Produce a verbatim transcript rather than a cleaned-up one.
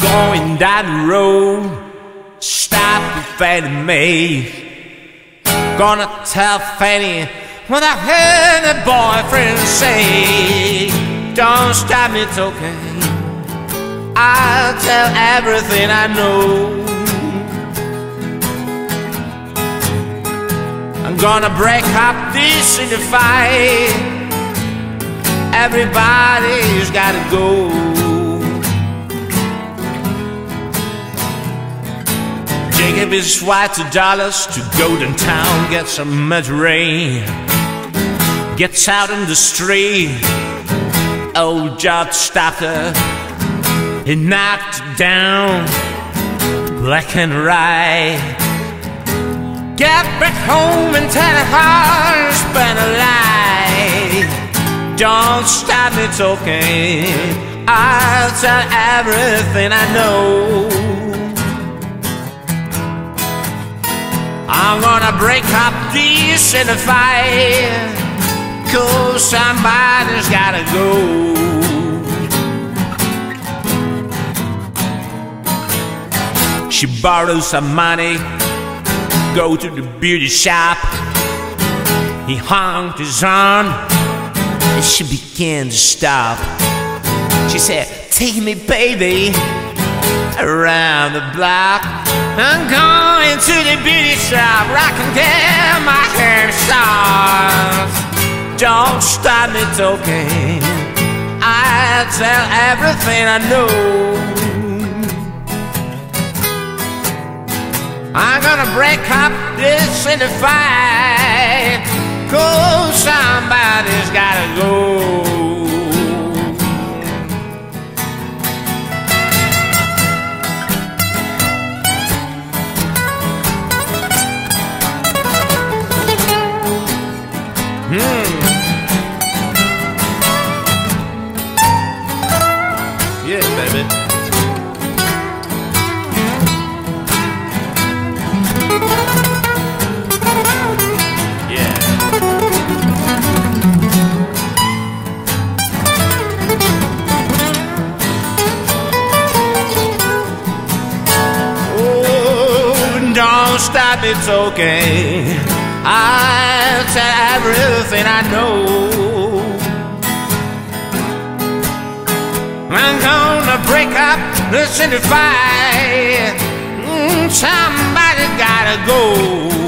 going down the road, stop with Fannie Mae. Gonna tell Fannie what I heard the boyfriend say. Don't stop me talking, I'll tell everything I know. I'm gonna break up this in the fight. Everybody's gotta go. Jacob is white two dollars to go downtown, get some rain. Gets out in the street, old George stopped her. He knocked it down, black and right. Get back home and tell her how it's been a lie. Don't stop me talking, I'll tell everything I know. I'm gonna break up this in a fight, 'cause somebody's gotta go. She borrows some money, go to the beauty shop. He honked his horn, and she began to stop. She said, take me, baby, around the block. I'm going to the beauty shop where I can get my hair shot. Don't stop me talking, I'll tell everything I know. I'm gonna break up this in the fight, 'cause somebody's gotta go. Hmm. Yeah, baby. Don't stop me talking, I'll tell everything I know. I'm gonna break up this in the fight. Somebody gotta go.